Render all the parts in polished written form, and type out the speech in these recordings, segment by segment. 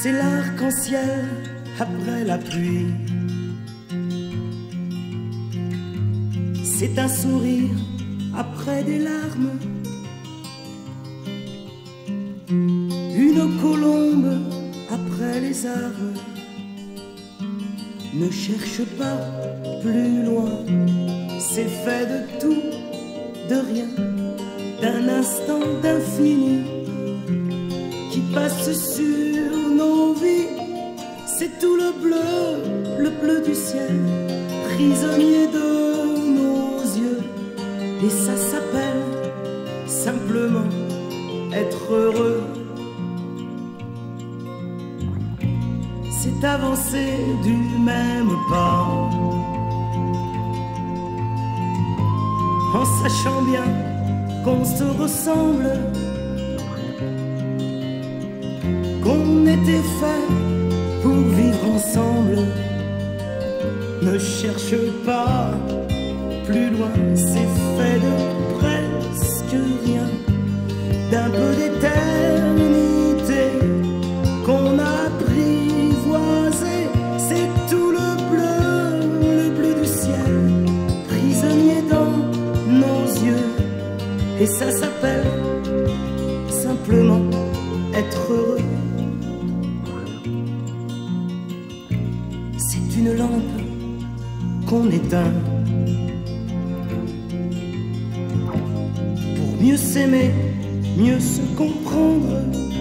C'est l'arc-en-ciel après la pluie. C'est un sourire après des larmes. Une colombe après les armes. Ne cherche pas plus loin. C'est fait de tout, de rien, d'un instant d'infini qui passe sur nos vies. C'est tout le bleu du ciel, prisonnier de nos yeux. Et ça s'appelle simplement être heureux. C'est avancer du même pas, en sachant bien qu'on se ressemble, qu'on était fait pour vivre ensemble. Ne cherche pas plus loin, c'est fait de presque rien, d'un peu d'éternité qu'on a apprivoisé. C'est tout le bleu du ciel, prisonnier dans nos yeux. Et ça s'appelle simplement être heureux. C'est une lampe qu'on éteint pour mieux s'aimer, mieux se comprendre,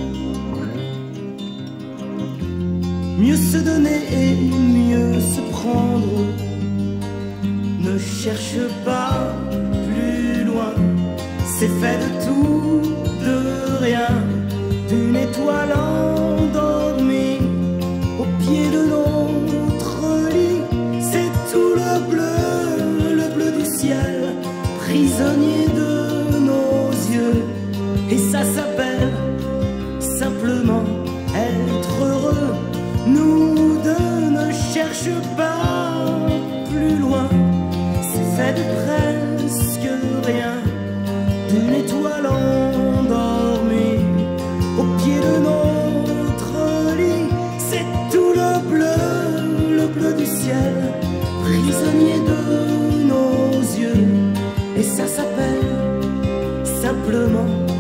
mieux se donner et mieux se prendre. Ne cherche pas plus loin, c'est fait de tout, de rien, d'une étoile endormie au pied de notre lit. C'est tout le bleu du ciel, prisonnier de nos yeux. Et ça s'appelle simplement être heureux. Nous deux ne cherche pas plus loin, c'est fait de presque rien, d'une étoile endormie au pied de notre lit. C'est tout le bleu du ciel, prisonnier de nos yeux. Et ça s'appelle simplement